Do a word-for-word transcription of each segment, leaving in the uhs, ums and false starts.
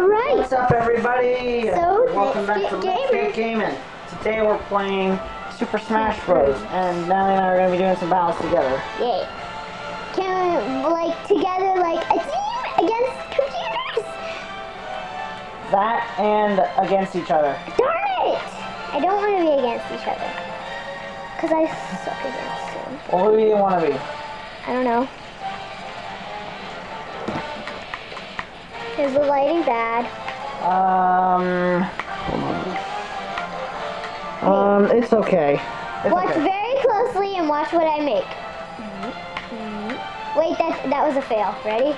Alright. What's up, everybody? So, welcome let's back get to Let's Get Gaming. Today we're playing Super Smash Bros. And Natalie and I are going to be doing some battles together. Yay. Can we, like, together, like, a team against computers? That and against each other. Darn it! I don't want to be against each other. Because I suck against them. Well, who do you want to be? I don't know. Is the lighting bad? Um... Um, it's okay. It's Watch okay. very closely and watch what I make. Wait, that that was a fail. Ready?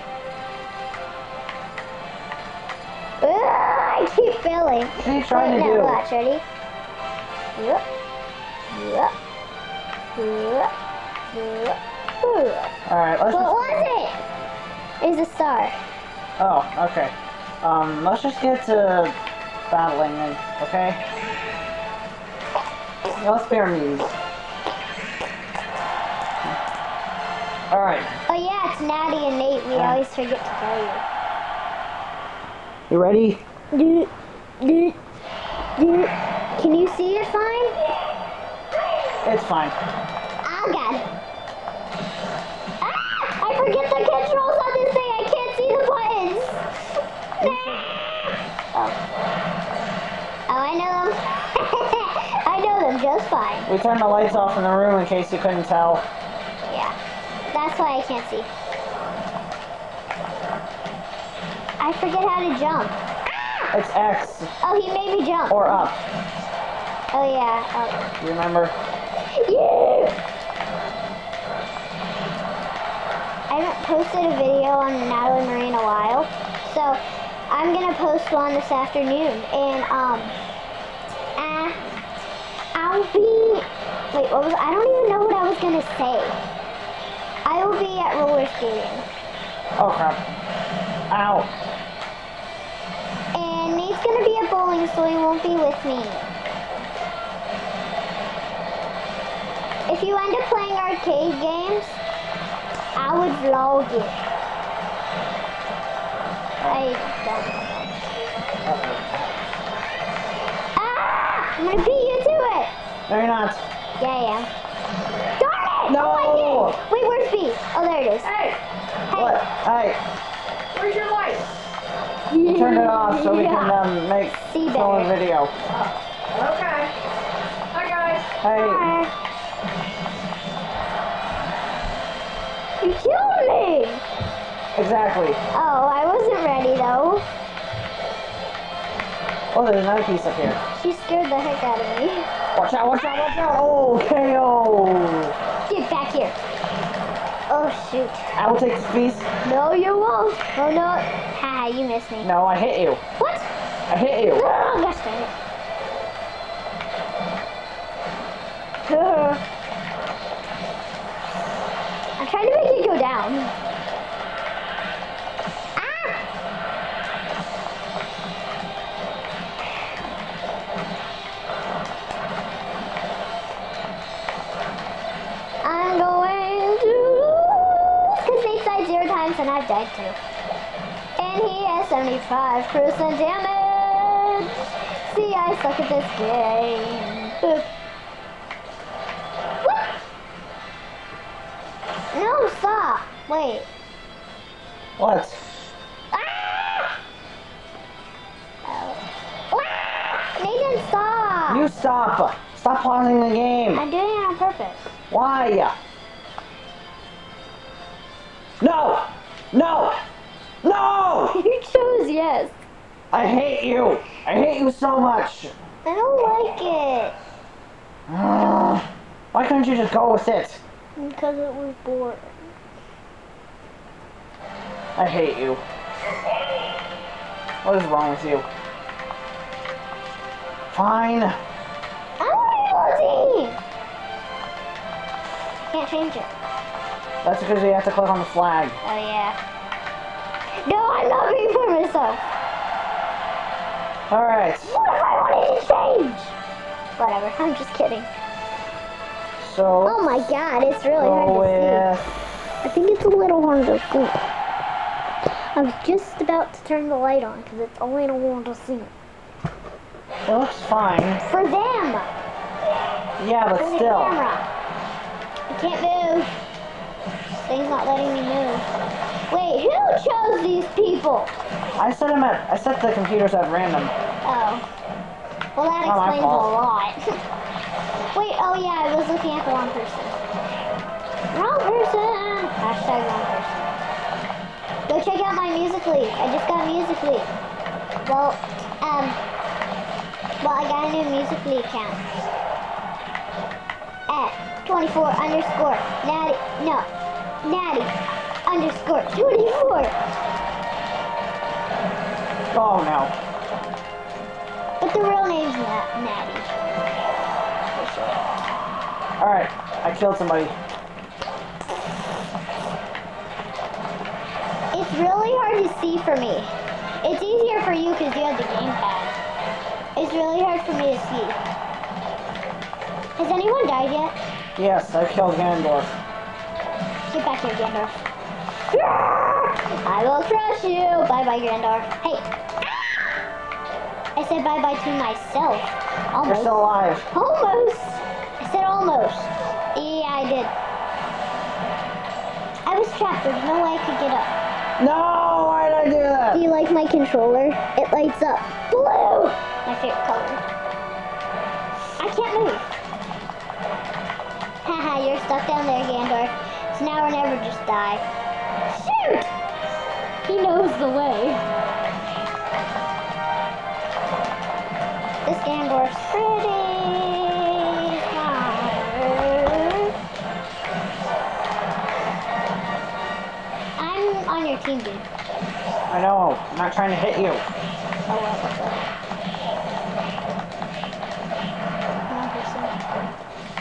Ugh, I keep failing. What are you trying Wait, to no, do? watch. Ready? Yep. Yep. Yep. Yep. Alright, let's What just... was it? It's a star. Oh, okay. Um, let's just get to battling then, okay? Let's spare me. Alright. Oh yeah, it's Natty and Nate. We Uh. always forget to tell you. You ready? Do, do, do. Can you see it fine? It's fine. Oh god. Ah! I forget the controls on this thing. I can't see the buttons. Oh. Oh, I know them. I know them just fine. We turned the lights off in the room in case you couldn't tell. Yeah. That's why I can't see. I forget how to jump. It's X Oh, he made me jump. or up. Oh yeah. Oh. You remember? Yeah! I haven't posted a video on Natalie Marie in a while, so I'm gonna post one this afternoon. And um, uh, I'll be. Wait, what was? I don't even know what I was gonna say. I will be at roller skating, Oh crap. Ow. and Nate's gonna be at bowling, so he won't be with me. If you end up playing arcade games, I would vlog it. I don't know. Ah! I'm gonna beat you to it! No, you're not. Yeah, I am. Darn it! No! Oh, I did! Wait, where's B? Oh, there it is. Hey, Hey. What? Hey, where's your light? we turned it off so we Yeah. can um, make See film better. and video. Okay. Hi, guys. Hey, Hi. You killed me! exactly. Oh, I wasn't ready though. Oh, there's another piece up here. She scared the heck out of me. Watch out, watch out, watch out. Oh, K O. Get back here. Oh shoot. I will take this piece. No, you won't. Oh no. Haha, you missed me. No, I hit you. What? I hit you. Oh, gosh dang it. I'm trying to make it go down. Ah! I'm going to lose. Because Nate died zero times and I've died two. And he has seventy-five percent damage. See, I suck at this game. Boop. What? No, stop. Wait. What? Ah! Oh. Ah! Nathan, stop. You stop. Stop pausing the game. I'm doing it on purpose. Why? No! No! No! You chose yes. I hate you. I hate you so much. I don't like it. Ugh. Why couldn't you just go with it? Because it was boring. I hate you. What is wrong with you? Fine. I'm on your team. Can't change it. That's because you have to click on the flag. Oh yeah. No, I'm not being for myself. Alright. What if I wanted to change? Whatever, I'm just kidding. So, Oh my god, it's really go hard to see. with... I think it's a little hard to see. I was just about to turn the light on because it's only I want to see. It looks fine. For them! Yeah, but For the still. camera. I can't move. This thing's not letting me move. Wait, who chose these people? I set them at. I set the computers at random. Oh. Well, that Not my explains a fault. lot. Wait, oh yeah, I was looking at the wrong person. Wrong person! Hashtag wrong person. Go check out my Musical.ly. I just got Musical.ly. Well, um, well, I got a new Musical.ly account. At twenty-four underscore natty, no, natty underscore twenty-four. Oh no. But the real name's not Natty. For sure. Alright, I killed somebody. It's really hard to see for me. It's easier for you because you have the gamepad. It's really hard for me to see. Has anyone died yet? Yes, I killed Ganondorf. Get back here, Gandalf. I will crush you. Bye bye, Gandalf. Hey. I said bye bye to myself. You're Almost. still alive. Almost. I said almost. Yeah, I did. I was trapped. There's no way I could get up. No, why did I do that? Do you like my controller? It lights up blue. My favorite color. I can't move. Haha, you're stuck down there, Gandalf. So now or never, just die. Shoot! He knows the way. This Gandalf's pretty hard. I'm on your team, dude. I know, I'm not trying to hit you. Oh, well, what's up? Come on, person.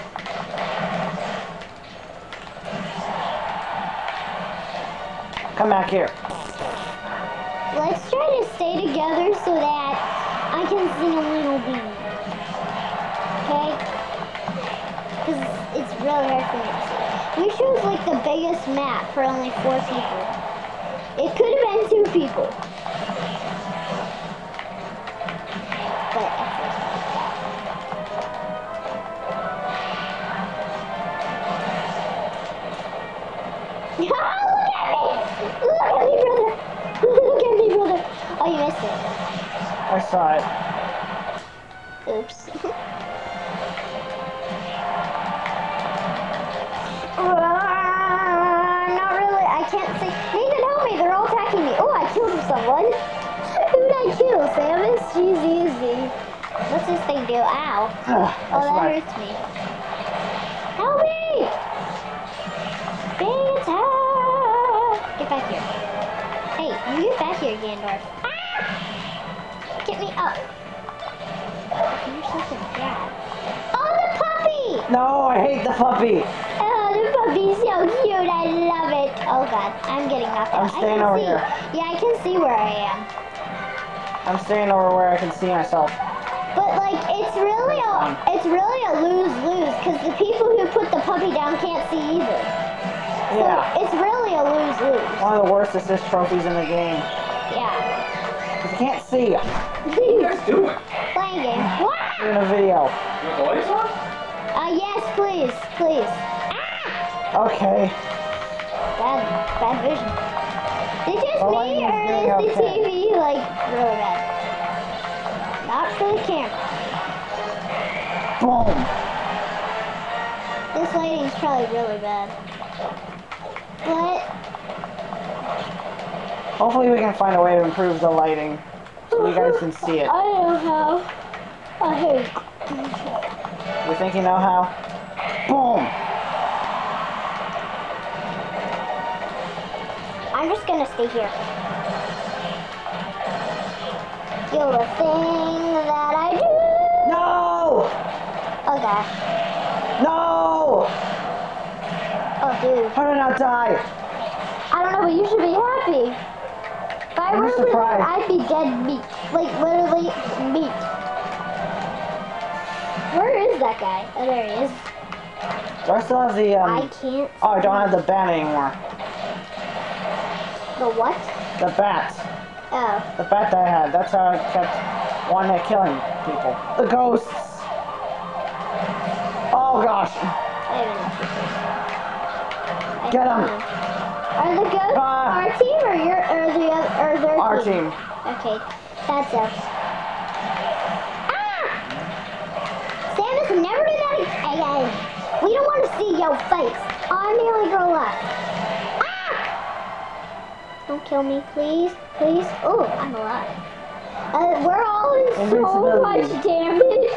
Come back here. Let's try to stay together so that I can sing a little bit. Okay? Because it's really hard for me to see. We chose like the biggest map for only four people. It could have been two people. But at first. Look at me! Look at me, brother! Look at me, brother! Oh, you missed it. I saw it. Oops. uh, not really. I can't see. Nathan, help me! They're all attacking me. Oh, I killed someone. Who did I kill? Samus? She's easy. What's this thing do? Ow. Ugh, Oh, that's that right. hurts me. Help me! Big attack! Get back here. Hey, you get back here, Gandalf. Ah! Get me up. You're such a brat. Oh, the puppy! No, I hate the puppy. Oh, the puppy's so cute. I love it. Oh, God. I'm getting knocked I'm out. I staying can over see. here. Yeah, I can see where I am. I'm staying over where I can see myself. But, like, it's really a, it's really a lose-lose because the people who put the puppy down can't see either. So Yeah. it's really a lose-lose. One of the worst assist trophies in the game. Yeah. 'Cause you can't see. What are you guys doing? Playing game. What? Doing a video. You want the lights on? Uh, yes, please, please. Ah! Okay. Bad, bad vision. Is it just The me, lighting is or getting is the okay. T V, like, really bad? Not for the camera. Boom. This lighting's probably really bad. But, Hopefully we can find a way to improve the lighting so you guys can see it. I don't know how. I hate. You think you know how? Boom. I'm just gonna stay here. You're the thing that I do. No! Oh gosh. No! Oh dude. How did I not die? I don't know, but you should be happy. If I I'm were surprised. I'd be dead meat. Like literally meat. Where is that guy? Oh, there he is. Do I still have the, I um... can't. Oh, I don't have the band anymore. The what? The bat. Oh. The bat that I had. That's how I kept wanting to killing people. The ghosts. Oh gosh. I didn't shoot this. I Get 'em. found Are the ghosts Ah. our team or your or the other or their Our team? team. Okay, that sucks. Ah! Samus, never do that again. We don't want to see your face. I'm the only girl left. Ah! Don't kill me, please, please. Oh, I'm alive. Uh, we're all in so Invincibility. much damage.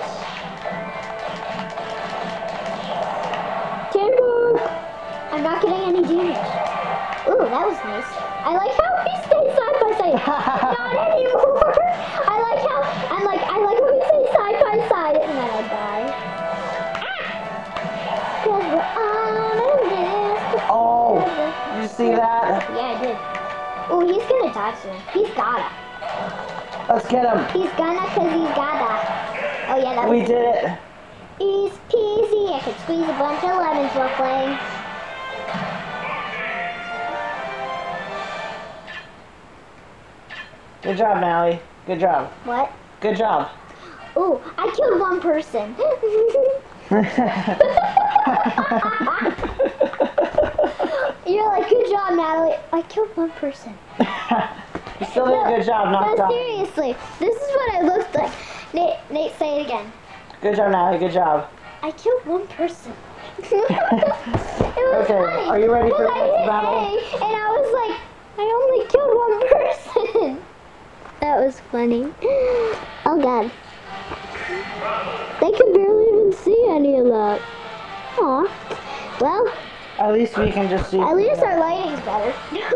Timber! I'm not getting any damage. Ooh, that was nice. I like how we stay side by side. Not anymore. I like how I'm like I like how we stay side by side and then I die. Ah! 'Cause we're on a list. Oh, you see that? Yeah, I did. Ooh, he's gonna die soon. He's gotta. Let's get him. He's gonna cause he's gotta. Oh yeah, that We was did it. easy peasy. I could squeeze a bunch of lemons while playing. Good job, Nally. Good job. What? Good job. Ooh, I killed one person. You're like, good job, Natalie. I killed one person. You still did a good job, not No, dying. seriously. This is what I looked like. Nate, Nate, say it again. Good job, Nally. Good job. I killed one person. It was Okay, funny, are you ready for the 'cause I next hit battle? A, and I was like, I only killed one person. That was funny. Oh God. They could barely even see any of that. Aw. Well, At least we can just see. at least our lighting's better.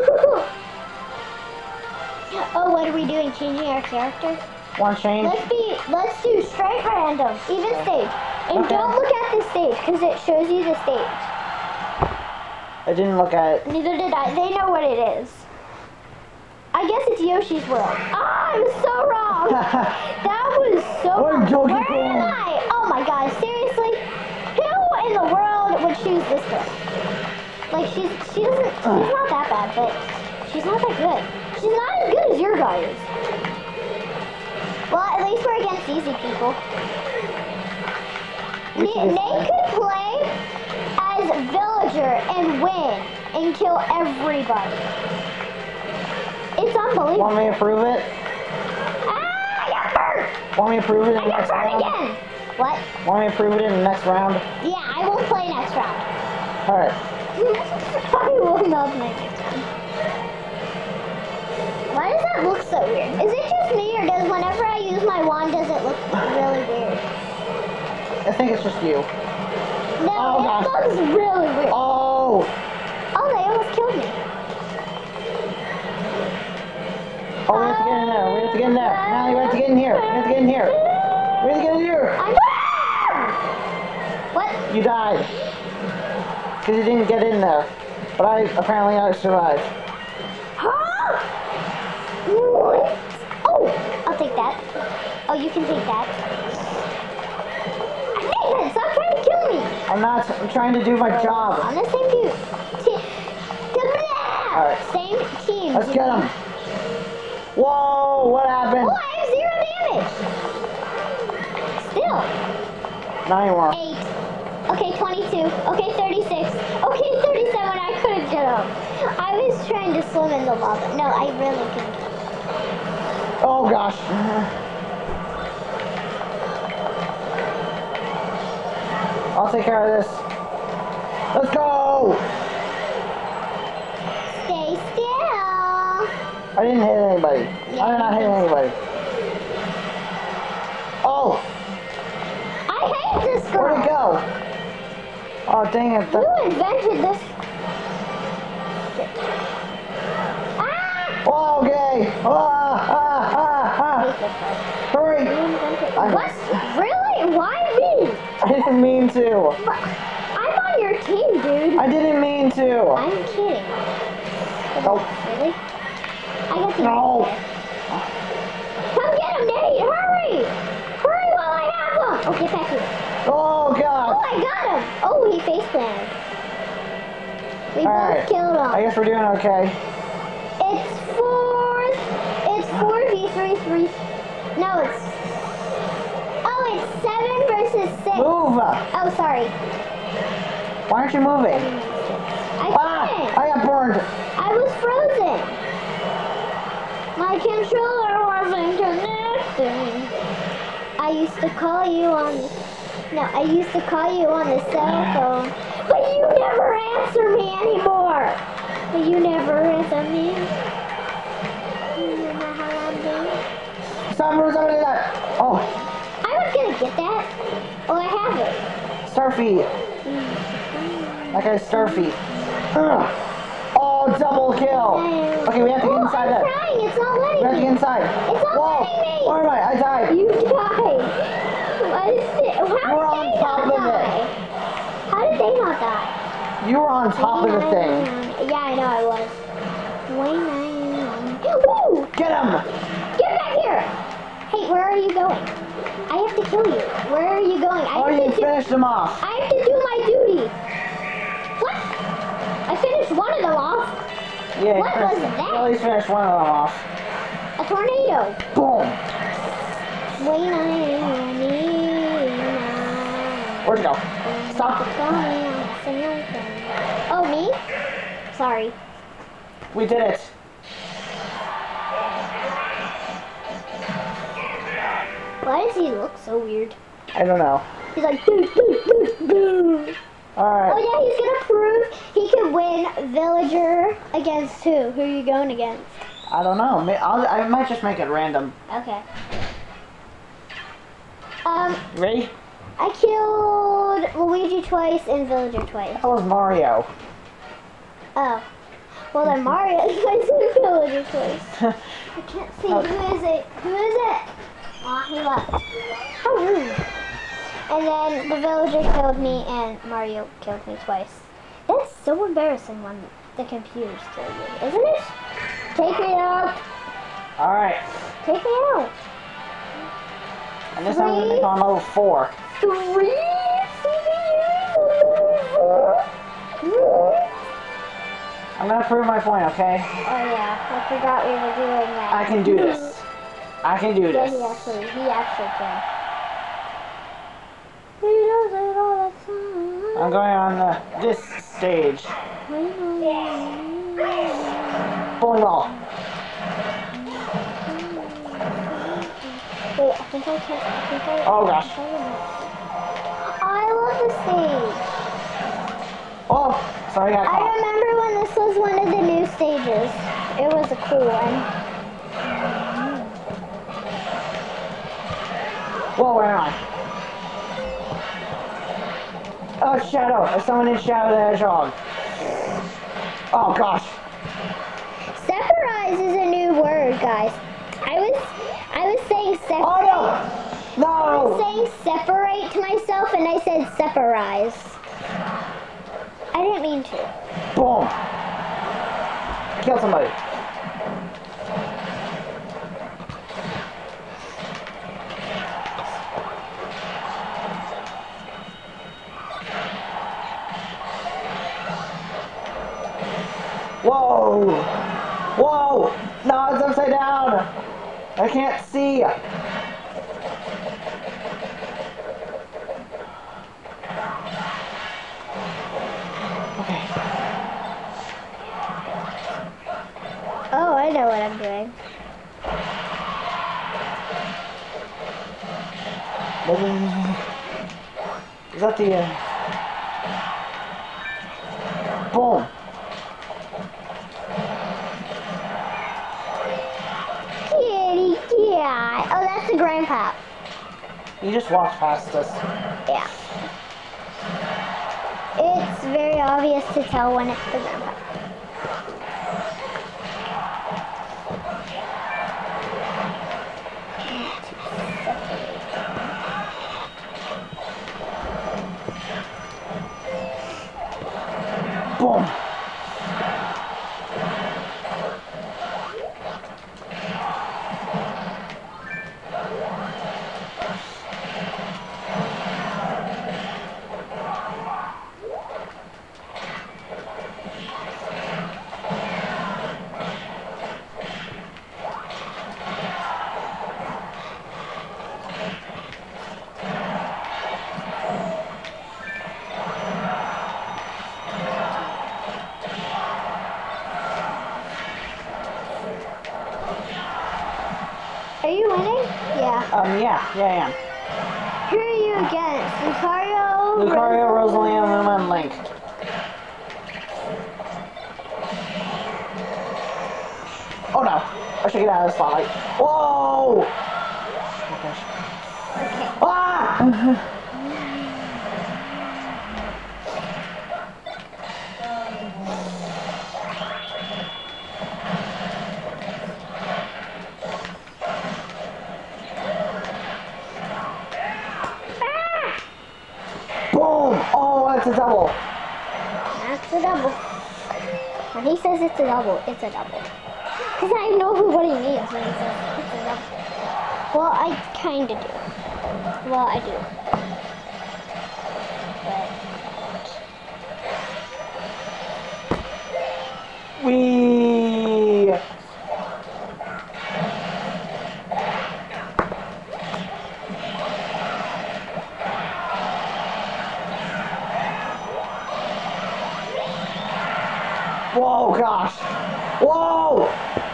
Oh, what are we doing? Changing our character? One change. Let's be, let's do straight random, even stage. And Okay. don't look at the stage, because it shows you the stage. I didn't look at it. Neither did I. They know what it is. I guess it's Yoshi's World. Ah, I was so wrong. That was so Or wrong. Donkey Where Kong. am I? Oh my God, seriously? Who in the world would choose this girl? Like, she's, she doesn't, she's not that bad, but she's not that good. She's not as good as your guys. Well, at least we're against easy people. We Nate, should Nate just- could play as villager and win and kill everybody. It's unbelievable. Want me to prove it? Ah, I got burnt! Want me to prove it in I the got next burnt round? again! What? Want me to prove it in the next round? Yeah, I won't play next round. Alright. I will not play next round. Why does that look so weird? Is it just me, or does whenever I use my wand, does it look really weird? I think it's just you. No, Oh, it gosh. looks really weird. Oh! Oh, they almost killed me. Oh, we have to get in there. We have to get in there. Natalie, we have to get in here. We have to get in here. We have to get in here. I'm What? You died. Because you didn't get in there. But I apparently I survived. Huh? What? Oh, I'll take that. Oh, you can take that. Nathan, stop trying to kill me. I'm not, I'm trying to do my job. On the same dude. T- Alright. Same team. Let's get him. Whoa, what Oh, happened? I have zero damage. Still. Not anymore. Eight. Okay, twenty-two. Okay, thirty-six. Okay, thirty-seven. I couldn't get up. I was trying to swim in the lava. No, I really couldn't. Oh gosh. I'll take care of this. Let's go! Stay still. I didn't hit anybody. I did not hit anybody. Oh! I hate this Where'd it girl. go? Oh dang it. Who that- invented this? Ah! Oh, okay! Ah, ah, ah, ah. Hurry! Who invented I'm- What? Really? Why me? I didn't mean to. But I'm on your team, dude. I didn't mean to. I'm kidding. Nope. Really? I got the No. Come get him, Nate! Hurry! Hurry while I have him! Oh, get back here. Oh Oh, god. I got him! Oh, he face planted. We both Alright. killed him. I guess we're doing okay. It's four three, three. No, it's. Oh, it's seven versus six. Move! Oh, sorry. Why aren't you moving? I Ah! couldn't. I got burned! I was frozen. My controller wasn't connecting. I used to call you on. No, I used to call you on the cell phone, but you never answer me anymore. But you never answer me. You know how I'm doing? Stop moving somebody that! Oh, I was gonna get that. Oh, I have it. Starfy! That guy's Starfy. Ugh. Oh, double kill! Okay, we have to get Oh, inside I'm that. trying. It's not We have to letting get me. inside. It's not Whoa! letting me. Where am I? I died. You died. What is it? How did We're on they top not of it. die? How did they not die? You were on top of the thing. Yeah, I know I was. Woo! Get him! Get back here! Hey, where are you going? I have to kill you. Where are you going? I Oh, have you to do, finished him off. I have to do my duty. What? I finished one of them off. Yeah, What you finished, was that? you at least finished one of them off. A tornado. Boom! Wait, I need Where'd you go? Stop. Oh, me? Sorry. We did it. Why does he look so weird? I don't know. He's like, boo, boo, boo, boo. Oh Alright. yeah, he's gonna prove he can win Villager against who? Who are you going against? I don't know. May- I'll, I might just make it random. Okay. Um, You ready? I killed Luigi twice and Villager twice. That was Mario. Oh. Well then Mario twice and Villager twice. I can't see. Oh. Who is it? Who is it? Aw, he left. How rude. And then the Villager killed me and Mario killed me twice. That's so embarrassing when the computers kill you, isn't it? Take me out. Alright. Take me out. And this time I'm going to make on level four. Three C P Us. I'm going to prove my point, okay? Oh yeah, I forgot we were doing that. I can do this. I can do Yeah, this. he actually, he actually can. He does it all the time. I'm going on uh, this stage. Bowling ball. Wait, I think I can. I think I. Oh, gosh. I love the stage. Oh, sorry, I got I caught. remember when this was one of the new stages. It was a cool one. Whoa, where am I? Oh, Shadow. There's someone in Shadow the Hedgehog. Oh, gosh. Separize is a new word, guys. I was, I was saying separate. Oh, no. I was No. saying separate to myself, and I said separize. I didn't mean to. Boom. Kill somebody. Whoa! Whoa! No, it's upside down! I can't see! Okay. Oh, I know what I'm doing. Is that the... Uh... Boom! Kitty cat. Oh, that's the grandpa. You just walked past us. Yeah. It's very obvious to tell when it's the grandpa. Boom! Are you winning? Yeah. Um, yeah, yeah, I am. Who are you against? Lucario? Lucario, Rosalie, Luma, and Link. Oh no! I should get out of the spotlight. Whoa! Oh gosh. Okay. Ah! Boom! Oh, that's a double. That's a double. When he says it's a double, it's a double. Because I know who what he means when he says it's a double. Well, I kind of do. Well, I do. But We. Whoa, gosh. Whoa!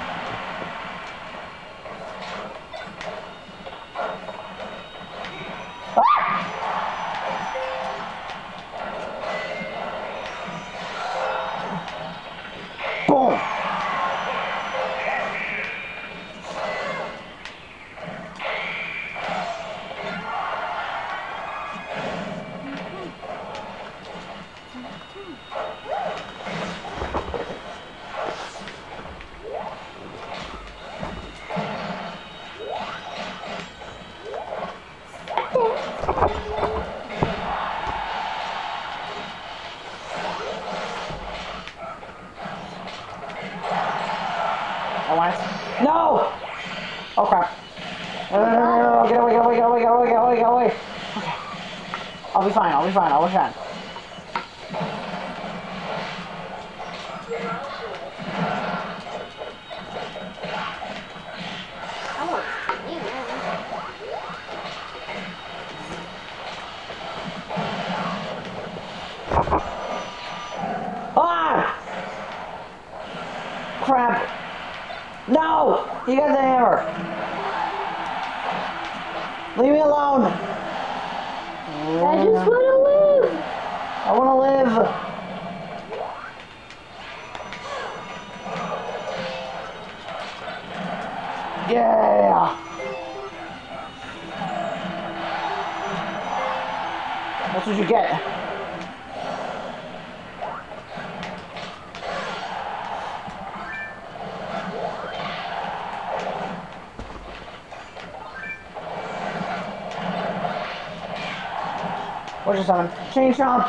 Boom! I want it. No! Oh crap. No, no, no, no, no, get away, get away, get away, get away, get away, get away. Okay. I'll be fine, I'll be fine, I'll be fine. I want you know. Ah! Crap. No! You got the hammer. Leave me alone. I just want to live. I want to live. Yeah. That's what you get. What's your summon? Chain Chomp!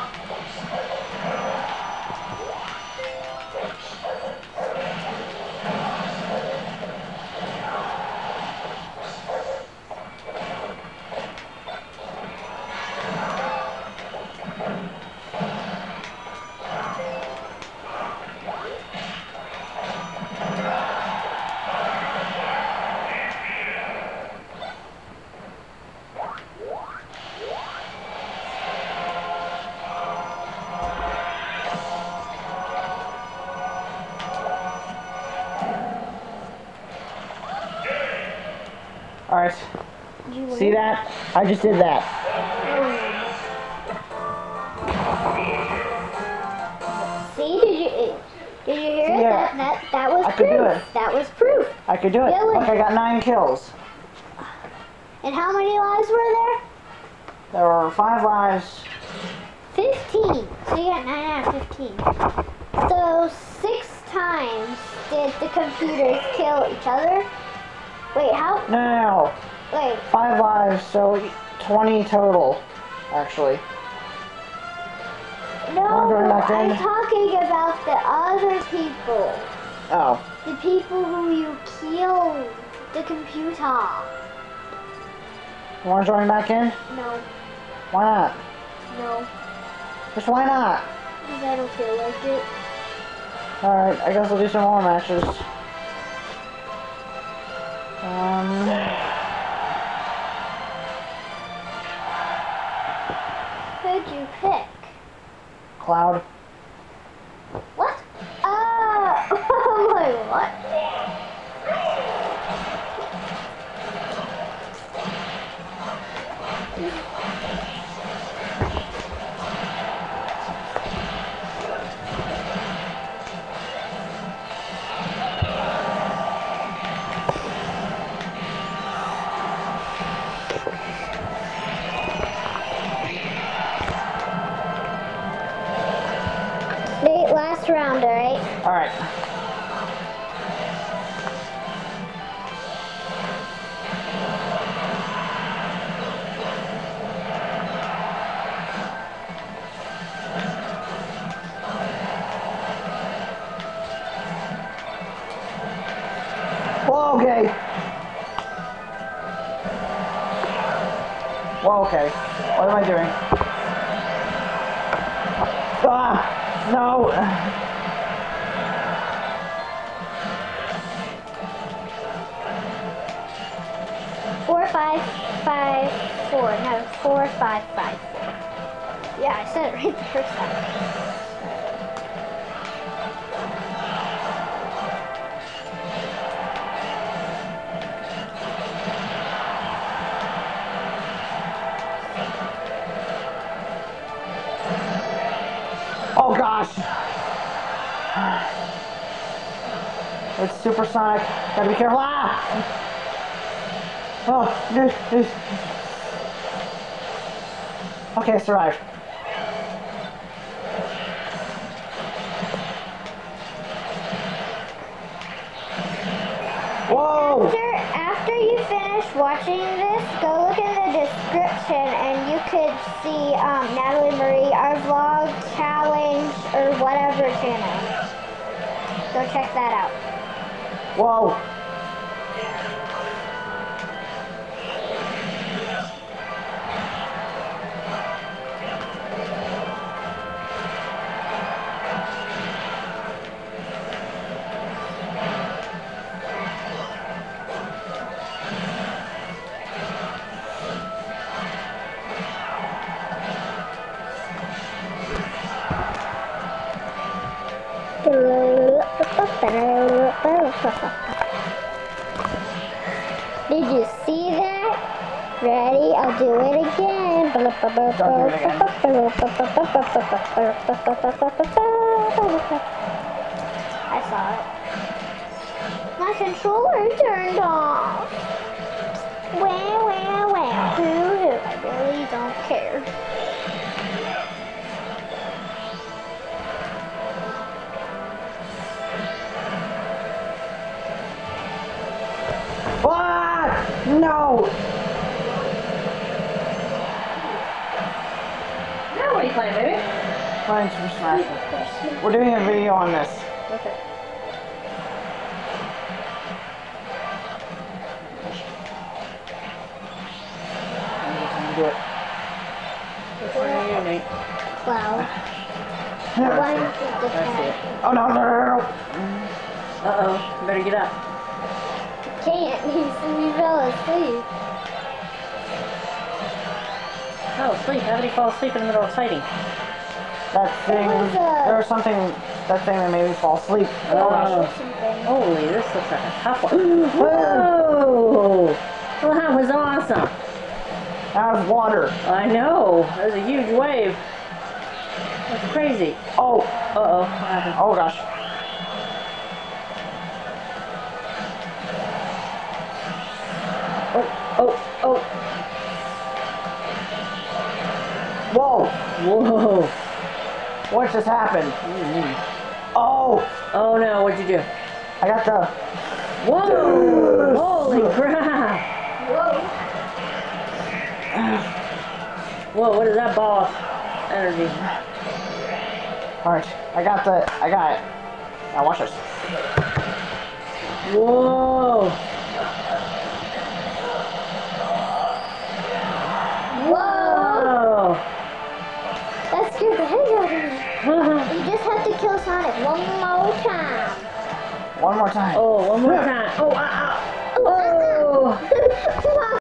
Alright. You win. See that? I just did that. See, did you did you hear it? Yeah. That that that was I could proof. do it. That was proof. I could do it. Really? Look, I got nine kills. And how many lives were there? There were five lives. Fifteen. So you got nine out of fifteen. So six times did the computers kill each other? Wait, how? No, no, no. Wait. Five lives, so twenty total, actually. No, Wanna join back I'm in? talking about the other people. Oh. The people who you killed. The computer. You want to join back in? No. Why not? No. Just why not? Because I don't feel like it. Alright, I guess we'll do some more matches. Um... Who'd you pick? Cloud. What? Ah! I'm like, what? Wait, last round, alright? Alright. Well, okay. Well, okay. What am I doing? Ah, no. Four, five, five, four. No, four, five, five, four. Yeah, I said it right the first time. Oh gosh. It's supersonic. Gotta be careful. Ah! Oh, dude, dude. Okay, I survived. Whoa! After, after you finish watching this, go look in the description and you could see um, Natalie Marie, our vlog challenge or whatever channel. Go check that out. Whoa! Did you see that? Ready? I'll do it again. I saw it. My controller turned off. Wah, wah, wah. Hoo-hoo. I really don't care. Ah! No! Now what are you playing, baby? Playing Super Smash Bros. We're doing a video on this. Okay. I'm gonna do it. Which one are you, Nate? Cloud. Yeah. One is the That's it. cat. Oh no, no, no, no. Uh-oh. You better get up. Can't. He's, he fell asleep. Oh, sleep. How did he fall asleep in the middle of fighting? That thing, What was that? there was something, that thing that made me fall asleep. Oh. Something. Holy, this looks like a tough one. Whoa! Well, that was awesome. That was water. I know. That was a huge wave. That's crazy. Oh, Uh-oh. What happened? oh gosh. Oh, oh, oh. Whoa, Whoa. what just happened? Oh, Oh no, what'd you do? I got the, Whoa! Holy crap! Whoa. Whoa, what is that ball of energy? alright, I got the, I got it. Now watch this. Whoa! Whoa. Oh! That scared the heck out of me. You just have to kill Sonic one more time. One more time. Oh, one more time. Oh, ow, ow. Oh. Oh!